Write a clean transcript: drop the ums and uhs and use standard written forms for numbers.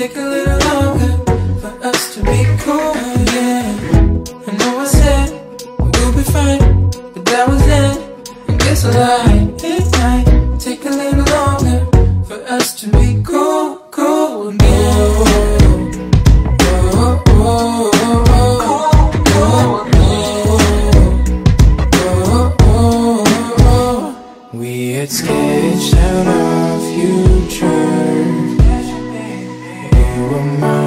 take a little longer for us to be cool, yeah. I know I said we'll be fine, but that was then. I guess I lied. It might take a little longer for us to be cool, cool again. We had sketched out our future. You were mine.